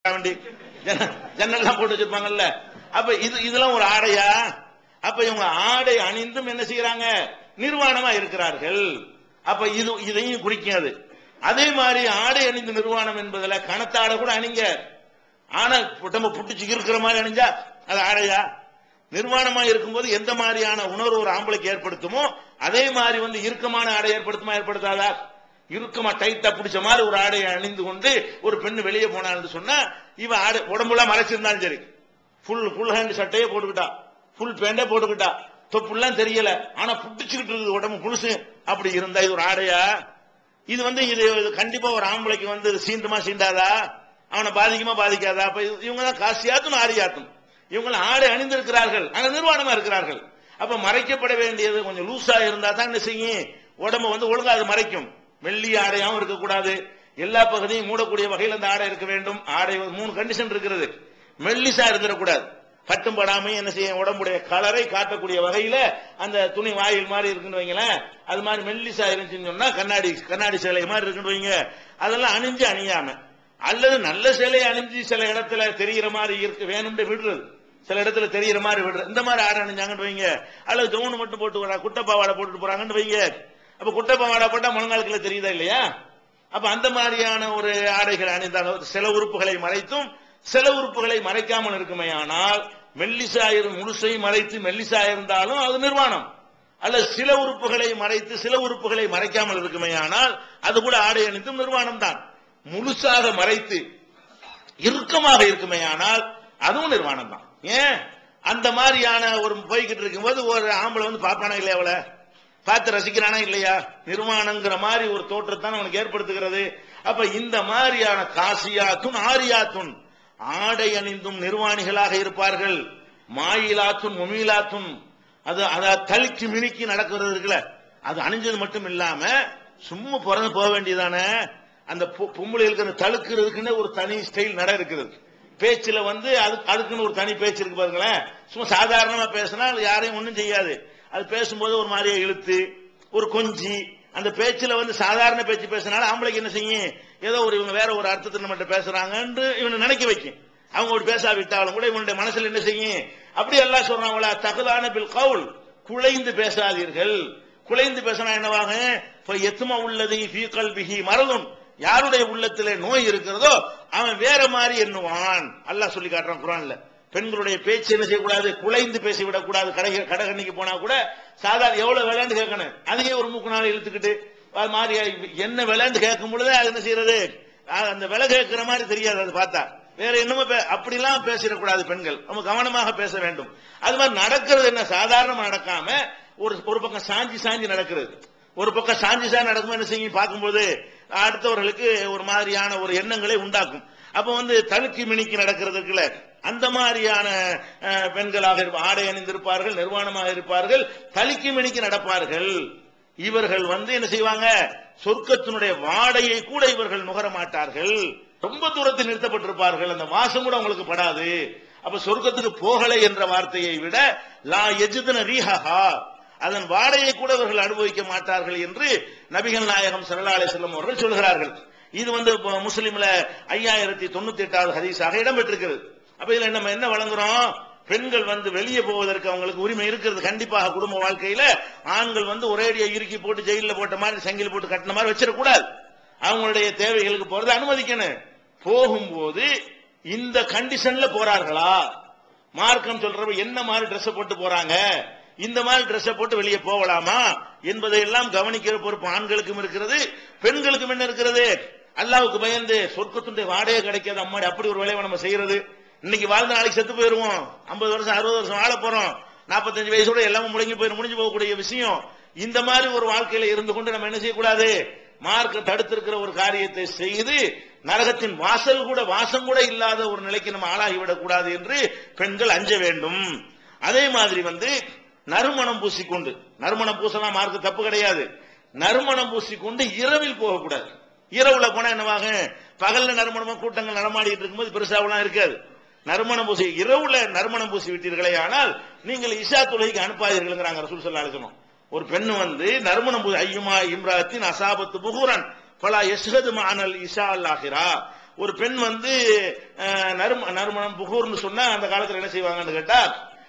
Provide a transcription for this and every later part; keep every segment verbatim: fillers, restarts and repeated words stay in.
போறதுக்காக வேண்டி ஜன்னல்லாம் போட்டு வச்சிருப்பாங்கல்ல. அப்ப இது இதெல்லாம் ஒரு ஆடையா? அப்ப இவங்க ஆடை அணிந்தும் என்ன செய்யறாங்க? நிர்வாணமா இருக்கிறார்கள். அப்ப இது இதையும் குறிக்காது. அதே மாதிரி ஆடை அணிந்து நிர்வாணம் என்பதுல கனத்தாடை கூட அணிங்க. ஆனா நம்ம புட்டிச்சு இருக்கிற மாதிரி அணிஞ்சா அது ஆடையா? நிர்வாணமா இருக்கும்போது எந்த மாதிரியான உணர்வு ஒரு ஆம்பளைக்கு ஏற்படுத்துமோ அதே மாதிரி வந்து இறுக்கமான ஆடை ஏற்படுத்துமா ஏற்படுத்தாதா? இறுக்கமா டைட்டா பிடிச்ச மாதிரி ஒரு ஆடையை அணிந்து கொண்டு ஒரு பெண்ணு வெளியே போனான்னு சொன்னா இவ ஆடை உடம்புலாம் மறைச்சிருந்தாலும் சரி, ஃபுல் ஃபுல் ஹேண்ட் சட்டையே போட்டுக்கிட்டா, ஃபுல் பேண்டே போட்டுக்கிட்டா, தொப்புலாம் தெரியல, ஆனா புட்டிச்சுக்கிட்டு இருக்குது உடம்பு புதுசு, அப்படி இருந்தா இது ஒரு ஆடையா? இது வந்து இது கண்டிப்பா ஒரு ஆம்பளைக்கு வந்து சீண்டுமா சீண்டாதா? அவனை பாதிக்குமா பாதிக்காதா? அப்ப இவங்க தான் காசியாத்தும் ஆரியாத்தும். இவங்க ஆடை அணிந்திருக்கிறார்கள், ஆனா நிர்வாணமா இருக்கிறார்கள். அப்ப மறைக்கப்பட வேண்டியது கொஞ்சம் லூசா இருந்தா தான் என்ன செய்யும்? உடம்பு வந்து ஒழுங்கா அது மறைக்கும். மெல்லிய ஆடையாவும் இருக்கக்கூடாது, எல்லா பகுதியும் மூடக்கூடிய வகையில் அந்த ஆடை இருக்க வேண்டும். ஆடை மூணு கண்டிஷன் இருக்கிறது. மெல்லிசா இருந்துடக்கூடாது, கட்டும் படாம என்ன செய்ய உடம்புடைய கலரை காட்டக்கூடிய வகையில அந்த துணி வாயில் மாதிரி இருக்குன்னு வைங்களேன். அது மாதிரி மெல்லிசா இருந்துச்சுன்னு சொன்னா கண்ணாடி கண்ணாடி சேலை மாதிரி இருக்குன்னு வைங்க. அதெல்லாம் அணிஞ்சு அணியாம, அல்லது நல்ல சேலை அணிஞ்சு சில இடத்துல தெரிகிற மாதிரி இருக்கு வேணும்னு விடுறது, சில இடத்துல தெரிகிற மாதிரி விடுறது, இந்த மாதிரி ஆடை அணிஞ்சாங்கன்னு வைங்க. அல்லது ஜவுன் மட்டும் போட்டு வரா குட்டப்பாவாடை போட்டுட்டு போறாங்கன்னு வைங்க. அப்ப குட்டப்பாவாடை போட்டா முழங்காலுக்குள்ள தெரியுதா இல்லையா? அப்ப அந்த மாதிரியான ஒரு ஆடைகள் அணிந்தாலும் சில உறுப்புகளை மறைத்தும் சில உறுப்புகளை மறைக்காமல் இருக்குமே. ஆனால் மெல்லிசாயிரும் முழுசை மறைத்து மெல்லிசா இருந்தாலும் அது நிர்வாணம். அல்ல சில உறுப்புகளை மறைத்து சில உறுப்புகளை மறைக்காமல் இருக்குமே, ஆனால் அது கூட ஆடை அணிந்தும் நிர்வாணம் தான். முழுசாக மறைத்து இறுக்கமாக இருக்குமே, ஆனால் அதுவும் நிர்வாணம் தான். ஏன் அந்த மாதிரியான ஒரு போய்கிட்டு இருக்கும்போது ஒரு ஆம்பளை வந்து பாப்பானா இல்லையா? அவளை பார்த்து ரசிக்கிறானா இல்லையா? நிர்வாணங்கிற மாதிரி ஒரு தோற்றத்தான் அவனுக்கு ஏற்படுத்துகிறது. அப்ப இந்த மாதிரியான காசியாத்துன் ஆரியாத்துன் ஆடை அணிந்தும் நிர்வாணிகளாக இருப்பார்கள். மாயிலாத்துன் முமீலாத்துன் அது அதை தழுக்கி மினுக்கி நடக்கிறது இருக்குல்ல, அது அணிஞ்சது மட்டும் இல்லாம சும்மா பிறந்து போக வேண்டியதானே. அந்த பொம்பளைகளுக்கு அந்த தழுக்கிறதுக்குன்னு ஒரு தனி ஸ்டைல் நட இருக்கிறது. பேச்சுல வந்து அதுக்குன்னு ஒரு தனி பேச்சு இருக்கு பாருங்களேன். சும்மா சாதாரணமா பேசினா யாரையும் ஒன்றும் செய்யாது. அது பேசும்போது ஒரு மாதிரியே இழுத்து ஒரு கொஞ்சி அந்த பேச்சுல வந்து சாதாரண பேச்சு பேசினால ஆம்பளைக்கு என்ன செய்யும்? ஏதோ ஒரு இவங்க வேற ஒரு அர்த்தத்தில் நம்மகிட்ட பேசுறாங்கன்னு இவனை நினைக்க வைக்கும். அவங்க ஒரு பேசாவிட்டாலும் கூட இவனுடைய மனசுல என்ன செய்யும்? அப்படி எல்லாம் சொல்றாங்களா? தகுதான பில் கவுல், குலைந்து பேசாதீர்கள். குலைந்து பேசினா என்னவாக? எத்துமா உள்ளது ஃபீ கல்பிஹி மரதும், யாருடைய உள்ளத்திலே நோய் இருக்கிறதோ அவன் வேற மாதிரி எண்ணுவான். அல்லாஹ் சொல்லி காட்டுறான் குர்ஆன்ல. பெண்களுடைய பேச்சு என்ன செய்யக்கூடாது? குலைந்து பேசிவிடக் கூடாது. கடை கடைகண்ணிக்கு போனா கூட சாதாரண எவ்வளவு விளையாண்டு கேட்கணும், அதையே ஒரு மூக்கு நாள் இழுத்துக்கிட்டு அது மாதிரி என்ன விளையாண்டு கேட்கும் பொழுது அது என்ன செய்யறது? அந்த விலை கேட்கிற மாதிரி தெரியாது. அது பார்த்தா வேற என்னமோ அப்படிலாம் பேசிடக்கூடாது. பெண்கள் நம்ம கவனமாக பேச வேண்டும். அது மாதிரி நடக்கிறது என்ன சாதாரணமா நடக்காம ஒரு ஒரு பக்கம் சாஞ்சி சாஞ்சி நடக்கிறது, ஒரு பக்கம் சாஞ்சி சாஞ்சி நடக்கும். என்ன செய்யும்? பார்க்கும்போது அடுத்தவர்களுக்கு ஒரு மாதிரியான ஒரு எண்ணங்களை உண்டாக்கும். அப்ப வந்து தழுக்கி மினிக்கி நடக்கிறதுக்குல அந்த மாதிரியான பெண்களாக ஆடை அணிந்திருப்பார்கள், நிர்வாணமாக இருப்பார்கள், தழுக்கி மினிக்கி நடப்பார்கள். இவர்கள் வந்து என்ன செய்வாங்க? சொர்க்கத்தினுடைய வாடையை கூட இவர்கள் நுகர மாட்டார்கள். ரொம்ப தூரத்தில் நிறுத்தப்பட்டிருப்பார்கள், அந்த வாசம் கூட அவங்களுக்கு படாது. அப்ப சொர்க்கத்துக்கு போகலை என்ற வார்த்தையை விட லா யஜிதுன ரீஹஹா, அதன் வாடையை கூட இவர்கள் அனுபவிக்க மாட்டார்கள் என்று நபிகள் நாயகம் ஸல்லல்லாஹு அலைஹி வஸல்லம் அவர்கள் சொல்கிறார்கள். இது வந்து முஸ்லிம்ல ஐயாயிரத்தி தொண்ணூத்தி எட்டாவது ஹதீஸாக இடம்பெற்றிருக்கிறது. அப்ப இதுல நம்ம என்ன வழங்குறோம்? பெண்கள் வந்து வெளியே போவதற்கு அவங்களுக்கு உரிமை இருக்கிறது. கண்டிப்பாக குடும்ப வாழ்க்கையில ஆண்கள் வந்து ஒரேடியா இறுக்கி போட்டு ஜெயில போட்ட மாதிரி சங்கிலி போட்டு கட்டின மாதிரி வச்சிடக்கூடாது. அவங்களுடைய தேவைகளுக்கு போறது அனுமதிக்கணும். போகும்போது இந்த கண்டிஷன்ல போறார்களா? மார்க்கம் சொல்றப்ப என்ன மாதிரி ட்ரெஸ் போட்டு போறாங்க, இந்த மாதிரி ட்ரெஸ் போட்டு வெளியே போகலாமா என்பதை எல்லாம் கவனிக்கிற பொறுப்பு ஆண்களுக்கும் இருக்கிறது, பெண்களுக்கும் என்ன இருக்கிறது? அல்லாஹ்வுக்கு பயந்து சொர்க்கத்துடைய வாடையே கிடைக்காது அம்மாடி அப்படி ஒரு வேலையை நம்ம செய்யறது. இன்னைக்கு வாழ்ந்த நாளைக்கு செத்து போயிருவோம், ஐம்பது வருஷம் அறுபது வருஷம் வாழ போறோம், நாற்பத்தஞ்சு வயசோட எல்லாமே முடங்கி போயிரு முடிஞ்சு போகக்கூடிய விஷயம். இந்த மாதிரி ஒரு வாழ்க்கையில இருந்து கொண்டு நம்ம என்ன செய்யக்கூடாது? மார்க்க தடுத்திருக்கிற ஒரு காரியத்தை செய்து நரகத்தின் வாசல் கூட வாசம் கூட இல்லாத ஒரு நிலைக்கு நம்ம ஆளாகிவிடக் கூடாது என்று பெண்கள் அஞ்ச வேண்டும். அதே மாதிரி வந்து நறுமணம் பூசிக்கொண்டு, நறுமணம் பூசலாம் மார்க்க தப்பு கிடையாது, நறுமணம் பூசிக்கொண்டு இரவில் போகக்கூடாது. இரவுல போனா என்னவாக? பகல்ல நறுமணமா கூட்டங்கள் நடமாடிட்டு இருக்கும்போது பெருசாவெல்லாம் இருக்காது. நறுமணம் பூசி இரவுல நறுமணம் பூசி விட்டீர்களே ஆனால் நீங்கள் இஷா தொழுகைக்கு அனுப்பாதீர்கள் ரசூல் ஸல்லல்லாஹு அலைஹி வஸல்லம். ஒரு பெண் வந்து நறுமணம் பூசி ஐயுமா இம்ராத்தின் அசாபத்து புகுரன் பலா யஷ்ஹது மஅனல் இஷா அல் ஆகிரா, ஒரு பெண் வந்து நறும நறுமணம் புகூர்னு சொன்னா அந்த காலத்துல என்ன செய்வாங்கன்னு கேட்டா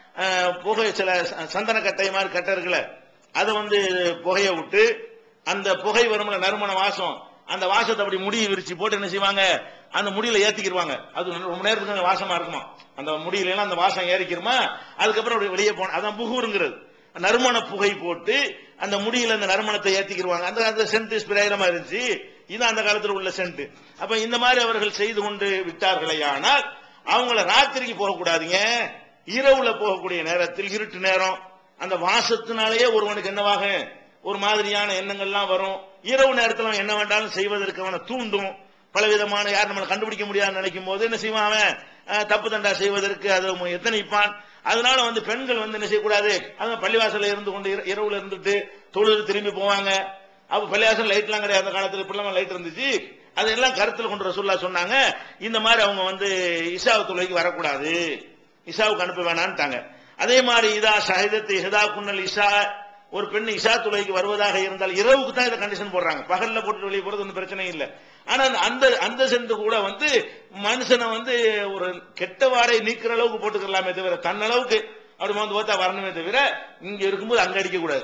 புகை சில சந்தன கட்டை மாதிரி கட்டை இருக்குல்ல அதை வந்து புகைய விட்டு அந்த புகை வரும்ல நறுமண வாசம் அந்த வாசத்தை அப்படி முடியை விரிச்சு போட்டு என்ன செய்வாங்க அந்த முடியில ஏத்திக்கிடுவாங்க அது ரொம்ப நேரத்துக்கு வாசமா இருக்குமா அந்த முடியில எல்லாம் அந்த வாசம் ஏறிக்கிறமா அதுக்கப்புறம் வெளியே போன அதான் புகூருங்கிறது நறுமண புகை போட்டு அந்த முடியில அந்த நறுமணத்தை ஏத்திக்கிடுவாங்க அந்த அந்த சென்ட் ஸ்பிரேயமா இருந்துச்சு இது அந்த காலத்தில் உள்ள சென்ட் அப்ப இந்த மாதிரி அவர்கள் செய்து கொண்டு விட்டார்களே ஆனால் அவங்கள ராத்திரிக்கு போகக்கூடாதுங்க இரவுல போகக்கூடிய நேரத்தில் இருட்டு நேரம் அந்த வாசத்தினாலேயே ஒருவனுக்கு என்னவாக ஒரு மாதிரியான எண்ணங்கள்லாம் வரும் இரவு நேரத்தில் என்ன வேண்டாலும் செய்வதற்கு அவனை தூண்டும் பலவிதமான யார் நம்மளை கண்டுபிடிக்க முடியாதுன்னு நினைக்கும் போது என்ன செய்வான் அவன் தப்பு தண்டா செய்வதற்கு அது எத்தனைப்பான் அதனால வந்து பெண்கள் வந்து என்ன செய்யக்கூடாது அவங்க பள்ளிவாசல இருந்து கொண்டு இரவுல இருந்துட்டு தொழுது திரும்பி போவாங்க அப்ப பள்ளிவாசல் லைட் எல்லாம் கிடையாது அந்த காலத்துல இப்பெல்லாம் லைட் இருந்துச்சு அதெல்லாம் கருத்தில் கொண்டு ரசூல்லா சொன்னாங்க இந்த மாதிரி அவங்க வந்து இஷாவு தொழுகைக்கு வரக்கூடாது இஷாவுக்கு அனுப்ப வேணான்ட்டாங்க அதே மாதிரி இதா ஷஹிதத் இஹ்தா குன்னல் இஷா ஒரு பெண் இஷா தொழுகைக்கு வருவதாக இருந்தால் இரவுக்கு தான் இதை கண்டிஷன் போடுறாங்க பகல்ல போட்டு வெளியே போறது ஒன்றும் பிரச்சனை இல்லை ஆனா அந்த அந்த சென்று கூட வந்து மனுஷனை வந்து ஒரு கெட்ட வாடை நீக்கிற அளவுக்கு போட்டுக்கலாமே தவிர தன்னளவுக்கு அப்படி வந்து பார்த்தா வரணுமே தவிர இங்க இருக்கும்போது அங்க அடிக்க கூடாது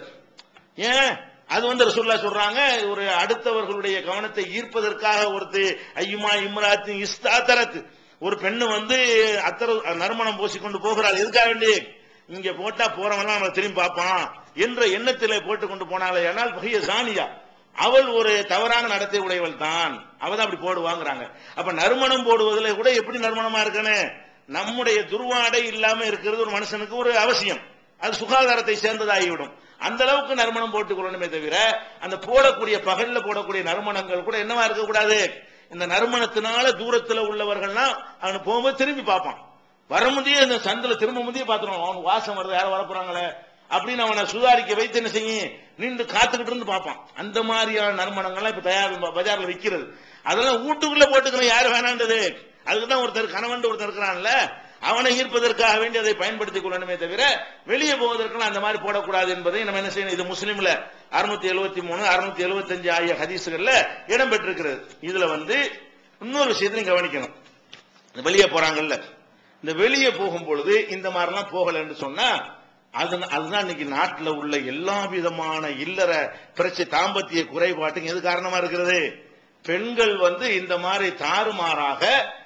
ஏன் அது வந்து ரசூலுல்லாஹ் சொல்றாங்க ஒரு அடுத்தவர்களுடைய கவனத்தை ஈர்ப்பதற்காக ஒருத்து ஐயுமா இம்ராத்து இஸ்தாதரத் ஒரு பெண்ணு வந்து அத்தர நறுமணம் பூசிக்கொண்டு போகிறாள் எதுக்காக வேண்டி இங்க போட்டா போறவன் நம்ம திரும்பி பார்ப்பான் என்ற எண்ணத்திலே போட்டுக் கொண்டு போனாலே ஆனால் பகிய சானியா அவள் ஒரு தவறான நடத்தை உடையவள் தான் அவதான் அப்படி போடுவாங்கிறாங்க அப்ப நறுமணம் போடுவதில் கூட எப்படி நறுமணமா இருக்கனே நம்முடைய துர்வாடை இல்லாம இருக்கிறது ஒரு மனுஷனுக்கு ஒரு அவசியம் அது சுகாதாரத்தை சேர்ந்ததாகிவிடும் அந்த அளவுக்கு நறுமணம் போட்டுக் கொள்ளணுமே தவிர அந்த போடக்கூடிய பகல்ல போடக்கூடிய நறுமணங்கள் கூட என்னவா இருக்கக்கூடாது இந்த நறுமணத்தினால தூரத்துல உள்ளவர்கள்லாம் அவனு போகும்போது திரும்பி பார்ப்பான் வர முடிய இந்த சந்தில திரும்ப முடிய பாத்துருவான் அவனுக்கு வாசம் வருது யாரும் வரப்போறாங்களே அப்படின்னு அவனை சுதாரிக்க வைத்து என்ன செய்யும் நின்று காத்துக்கிட்டு இருந்து பார்ப்பான் அந்த மாதிரியான நறுமணங்கள்லாம் இப்ப தயார் பஜார்ல விற்கிறது அதெல்லாம் வீட்டுக்குள்ள போட்டுக்கணும் யாரு வேணான்றது அதுக்குதான் ஒருத்தர் கணவன் ஒருத்தர் இருக்கிறான்ல அவனை ஈர்ப்பதற்காக வேண்டி அதை பயன்படுத்திக் கொள்ளணுமே தவிர வெளியே போவதற்கெல்லாம் அந்த மாதிரி போடக்கூடாது என்பதை நம்ம என்ன செய்யணும் இது முஸ்லீம்ல அறுநூத்தி எழுபத்தி மூணு அறுநூத்தி எழுபத்தி அஞ்சு ஆகிய ஹதீசுகள்ல இடம் பெற்றிருக்கிறது இதுல வந்து இன்னொரு விஷயத்தையும் கவனிக்கணும் வெளியே போறாங்கல்ல இந்த வெளியே போகும் பொழுது இந்த மாதிரிலாம் போகலன்னு சொன்னா அதுதான் இன்னைக்கு நாட்டில் உள்ள எல்லா விதமான இல்லற பிரச்சனை தாம்பத்திய குறைபாட்டுக்கு எது காரணமா இருக்கிறது பெண்கள் வந்து இந்த மாதிரி தாறுமாறாக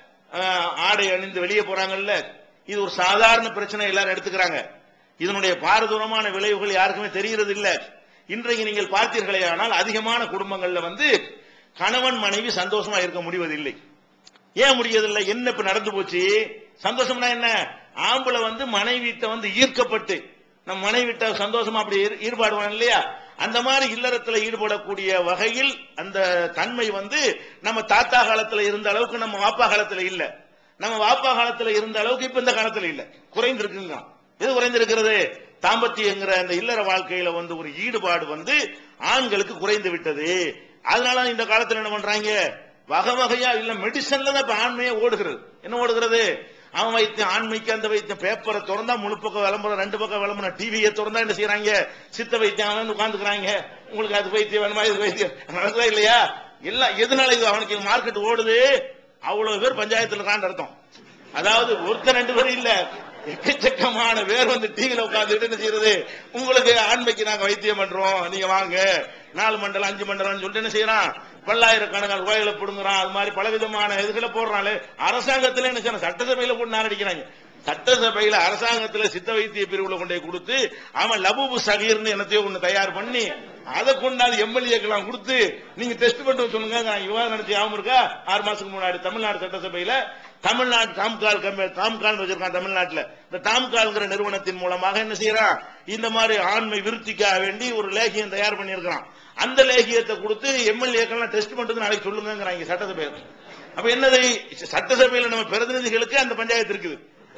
ஆடை அணிந்து வெளியே போறாங்கல்ல இது ஒரு சாதாரண பிரச்சனை எல்லாரும் எடுத்துக்கிறாங்க இதனுடைய பாரதூரமான விளைவுகள் யாருக்குமே தெரிகிறது இல்ல இன்றைக்கு நீங்கள் பார்த்தீர்களே ஆனால் அதிகமான குடும்பங்கள்ல வந்து கணவன் மனைவி சந்தோஷமா இருக்க முடிவதில்லை ஏன் முடியதில்லை என்ன இப்ப நடந்து போச்சு சந்தோஷம்னா என்ன ஆம்பளை வந்து மனைவிட்ட வந்து ஈர்க்கப்பட்டு நம்ம மனைவிட்ட சந்தோஷமா அப்படி ஈடுபாடுவான் இல்லையா அந்த மாதிரி இல்லறத்துல ஈடுபடக்கூடிய வகையில் அந்த தன்மை வந்து நம்ம தாத்தா காலத்துல இருந்த அளவுக்கு நம்ம வாப்பா காலத்துல இல்ல நம்ம வாப்பா காலத்துல இருந்த அளவுக்கு இப்ப இந்த காலத்துல இல்ல குறைந்திருக்குங்க எது குறைந்திருக்கிறது தாம்பத்தியங்கிற அந்த இல்லற வாழ்க்கையில வந்து ஒரு ஈடுபாடு வந்து ஆண்களுக்கு குறைந்து விட்டது அதனால இந்த காலத்துல என்ன பண்றாங்க வகை வகையா இல்ல மெடிசன்ல தான் இப்ப ஆண்மையே ஓடுகிறது என்ன ஓடுகிறது அவன் வைத்தியம் ஆண்மைக்கு அந்த வைத்தியம் பேப்பரை திறந்தா முழு பக்கம் விளம்பரம் ரெண்டு பக்கம் விளம்பரம் டிவியை திறந்தா என்ன செய்யறாங்க சித்த வைத்தியம் உட்காந்துக்கிறாங்க உங்களுக்கு அது வைத்தியம் வேணுமா இது வைத்தியம் நடக்குதா இல்லையா எல்லாம் எதனால இது அவனுக்கு மார்க்கெட் ஓடுது அவ்வளவு பேர் பஞ்சாயத்துல இருக்கான்னு அர்த்தம் அதாவது ஒருத்தர் ரெண்டு பேரும் இல்ல எக்கச்சக்கமான பேர் வந்து டிவியில உட்கார்ந்துட்டு என்ன செய்யறது உங்களுக்கு ஆண்மைக்கு நாங்க வைத்தியம் பண்றோம் நீங்க வாங்க நாலு மண்டலம் அஞ்சு மண்டலம் சொல்லிட்டு என்ன செய்யறான் பல்லாயிரக்கணக்கான ரூபாய்களை போடுங்கிறான் அது மாதிரி பலவிதமான இதுகளை போடுறாள் அரசாங்கத்துல என்ன செய்யணும் சட்டசபையில போட்டு நாரடிக்கிறாங்க சட்டசபையில அரசாங்கத்துல சித்த வைத்திய பிரிவுல கொண்டு கொடுத்து அவன் லபூபு சகீர்னு என்னத்தையோ ஒண்ணு தயார் பண்ணி அதை கொண்டாந்து எம்எல்ஏக்கெல்லாம் கொடுத்து நீங்க டெஸ்ட் பண்ணிட்டு சொல்லுங்க விவாதம் நடத்தி ஆகும் இருக்கா ஆறு மாசத்துக்கு முன்னாடி தமிழ்நாடு சட்டசபையில தமிழ்நாடு டாம்கால் டாம்கால் வச்சிருக்கான் தமிழ்நாட்டுல இந்த டாம்கால்ங்கிற நிறுவனத்தின் மூலமாக என்ன செய்யறான் இந்த மாதிரி ஆண்மை விருத்திக்காக வேண்டி ஒரு லேகியம் தயார் பண்ணியிருக்கிறான் அந்த லேகியத்தை கொடுத்து எம்எல்ஏக்கெல்லாம் டெஸ்ட் பண்றது நாளைக்கு சொல்லுங்கிறாங்க சட்டசபையில அப்ப என்னது சட்டசபையில நம்ம பிரதிநிதிகளுக்கு அந்த பஞ்சாயத்து இருக்குது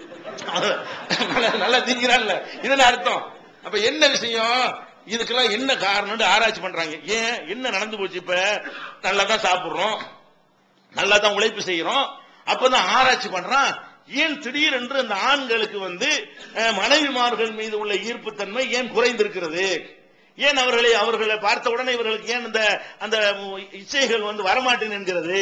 நல்லா திங்கிறான்ல இதுல அர்த்தம் அப்ப என்ன விஷயம் இதுக்கெல்லாம் என்ன காரணம் ஆராய்ச்சி பண்றாங்க ஏன் என்ன நடந்து போச்சு இப்ப நல்லா தான் சாப்பிடுறோம் நல்லா தான் உழைப்பு செய்யறோம் அப்பதான் ஆராய்ச்சி பண்றான் ஏன் திடீரென்று அந்த ஆண்களுக்கு வந்து மனைவிமார்கள் மீது உள்ள ஈர்ப்பு தன்மை ஏன் குறைந்திருக்கிறது ஏன் அவர்களை அவர்களை பார்த்த உடனே இவர்களுக்கு ஏன் இந்த அந்த இச்சைகள் வந்து வரமாட்டேன் என்கிறது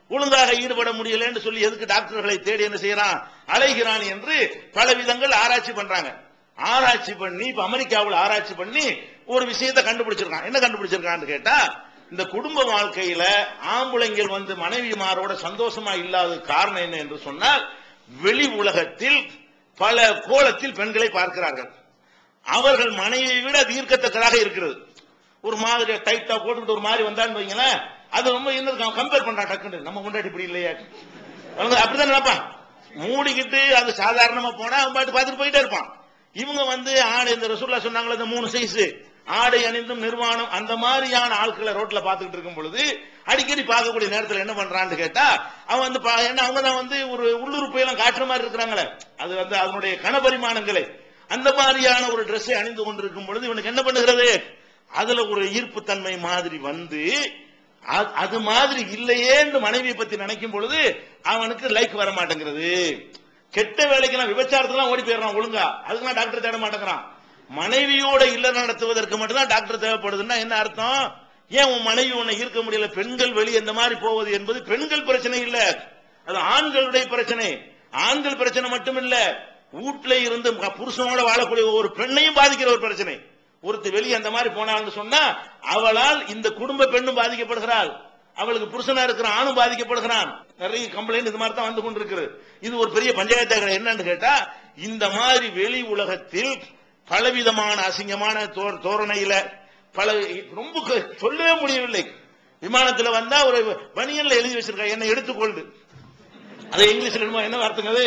ஒழுங்காக ஈடுபட முடியலன்னு சொல்லி எதுக்கு டாக்டர்களை தேடி என்ன செய்யறான், அலைகிறான் என்று பல விதங்கள் ஆராய்ச்சி பண்றாங்க. ஆராய்ச்சி பண்ணி இப்ப அமெரிக்காவில் ஆராய்ச்சி பண்ணி ஒரு விஷயத்தை கண்டுபிடிச்சிருக்கான். என்ன கண்டுபிடிச்சிருக்கான்னு கேட்டா, இந்த குடும்ப வாழ்க்கையில ஆம்பளைங்கள் வந்து மனைவிமாரோட சந்தோஷமா இல்லாத காரணம் என்ன என்று சொன்னால், வெளி உலகத்தில் பல கோலத்தில் பெண்களை பார்க்கிறார்கள். அவர்கள் மனைவியை விட தீர்க்கத்தக்கதாக இருக்கிறது. ஒரு மாதிரி டைட்டா போட்டுக்கிட்டு ஒரு மாதிரி வந்தான்னு வைங்களேன், அது ரொம்ப என்ன கம்பேர் பண்றான் டக்குன்னு, நம்ம கொண்டாடி இப்படி இல்லையா அப்படிதான் நினைப்பான். மூடிக்கிட்டு அது சாதாரணமா போனா அவன் பாட்டு பார்த்துட்டு போயிட்டே இருப்பான். இவங்க வந்து ஆடை, இந்த ரசூலுல்லாஹ் சொன்னாங்களே இந்த மூணு சைஸ் ஆடை அணிந்தும் நிர்வாணம், அந்த மாதிரியான ஆட்களை ரோட்ல பாத்துக்கிட்டு இருக்கும் பொழுது அடிக்கடி பார்க்கக்கூடிய நேரத்தில் என்ன பண்றான்னு கேட்டா, அவன் வந்து என்ன அவங்க தான் வந்து ஒரு உள்ளுறுப்பை எல்லாம் காட்டுற மாதிரி இருக்கிறாங்களே, அது வந்து அதனுடைய கனபரிமாணங்களை அந்த மாதிரியான ஒரு ட்ரெஸ்ஸை அணிந்து கொண்டிருக்கும் பொழுது இவனுக்கு என்ன பண்ணுகிறது, அதுல ஒரு ஈர்ப்பு தன்மை மாதிரி வந்து அது மாதிரி இல்லையேன்னு மனைவியை பத்தி நினைக்கும் பொழுது அவனுக்கு லைக் வர மாட்டேங்கிறது. கெட்ட வேலைக்கெல்லாம் விபச்சாரத்துலாம் ஓடி போயிடறான் ஒழுங்கா, அதுக்கெல்லாம் டாக்டர் தேட மாட்டேங்கிறான். மனைவியோட இல்ல நடத்துவதற்கு மட்டும்தான் டாக்டர் தேவைப்படுதுன்னா என்ன அர்த்தம்? ஏன் உன் மனைவி உன்னை ஈர்க்க முடியல? பெண்கள் வெளியே இந்த மாதிரி போவது என்பது பெண்கள் பிரச்சனை இல்ல, அது ஆண்களுடைய பிரச்சனை. ஆண்கள் பிரச்சனை மட்டும் இல்ல, வீட்டுல இருந்து புருஷனோட வாழக்கூடிய ஒரு பெண்ணையும் பாதிக்கிற ஒரு பிரச்சனை. ஒருத்தர் வெளியே அந்த மாதிரி போனான்னு சொன்னா அவளால் இந்த குடும்ப பெண்ணும் பாதிக்கப்படுகிறாள், அவளுக்கு புருஷனா இருக்கிற ஆணும் பாதிக்கப்படுகிறான். நிறைய கம்ப்ளைண்ட் இது மாதிரி தான் வந்து கொண்டிருக்கிறது. இது ஒரு பெரிய பஞ்சாயத்து. என்னன்னு கேட்டா, இந்த மாதிரி வெளி உலகத்தில் பலவிதமான அசிங்கமான தோரணையில பல ரொம்ப சொல்லவே முடியவில்லை. விமானத்தில் வந்தா ஒரு பனியன்ல எழுதி வச்சிருக்க என்னை எடுத்துக்கொண்டு, அதை இங்கிலீஷ்ல என்ன வார்த்தைங்க,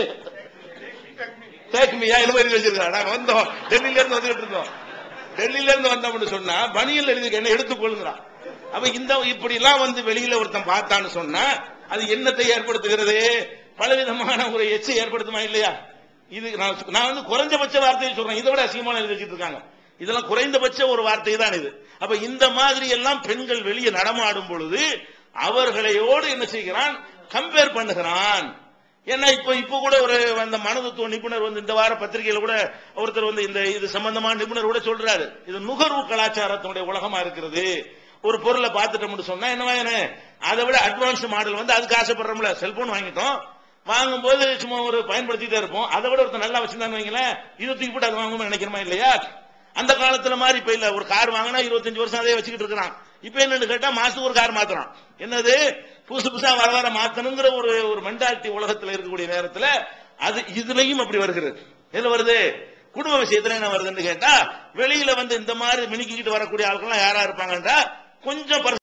தேக்மியா என்ன எழுதி வச்சிருக்கா. நாங்க வந்தோம் டெல்லியில இருந்து வந்துட்டு இருந்தோம், டெல்லியில இருந்து வந்தோம்னு சொன்னா பனியன்ல எழுதி என்ன எடுத்துக்கொள்ளுங்கிறான். அப்ப இந்த இப்படி எல்லாம் வந்து வெளியில ஒருத்தன் பார்த்தான்னு சொன்னா அது என்னத்தை ஏற்படுத்துகிறது? பலவிதமான ஒரு எச்சை ஏற்படுத்துமா இல்லையா? இது நான் வந்து குறைஞ்சபட்ச வார்த்தையை சொல்றேன், இதை விட அசிங்கமான எழுதி வச்சிட்டு இருக்காங்க. இதெல்லாம் குறைந்தபட்ச ஒரு வார்த்தை தான் இது. அப்ப இந்த மாதிரி எல்லாம் பெண்கள் வெளியே நடமாடும் பொழுது அவர்களையோடு என்ன செய்கிறான், கம்பேர் பண்ணுகிறான். ஏன்னா இப்ப இப்ப கூட ஒரு அந்த மனதத்துவ நிபுணர் வந்து இந்த வார பத்திரிகையில கூட ஒருத்தர் வந்து இந்த இது சம்பந்தமான நிபுணர் கூட சொல்றாரு, இது நுகர்வு கலாச்சாரத்தினுடைய உலகமா இருக்கிறது. ஒரு பொருளை பார்த்துட்டோம்னு சொன்னா என்ன, அதை விட அட்வான்ஸ் மாடல் வந்து அதுக்கு ஆசைப்படுறோம்ல, செல்போன் வாங்கிட்டோம், வாங்கும் போது சும்மா ஒரு பயன்படுத்திட்டே இருப்போம், அதை விட ஒருத்தர் நல்லா வச்சிருந்தான்னு வைங்களேன், இதை தூக்கி போட்டு அது வாங்கணும்னு நினைக்கிறோமா இல்லையா? அந்த காலத்துல மாதிரி இப்ப இல்ல, ஒரு கார் வாங்கினா இருபத்தஞ்சு வருஷம் அதே வச்சுக்கிட்டு இருக்கிறான். இப்ப என்னன்னு கேட்டா மாசத்துக்கு ஒரு கார் மாத்துறான். என்னது புதுசு புதுசா வர வர மாத்தணுங்கிற ஒரு ஒரு மென்டாலிட்டி உலகத்துல இருக்கக்கூடிய நேரத்துல அது இதுலயும் அப்படி வருகிறது. எதுல வருது? குடும்ப விஷயத்துல என்ன வருதுன்னு கேட்டா, வெளியில வந்து இந்த மாதிரி மினிக்கிட்டு வரக்கூடிய ஆட்கள் யாரா இருப்பாங்கன்றா கொஞ்சம்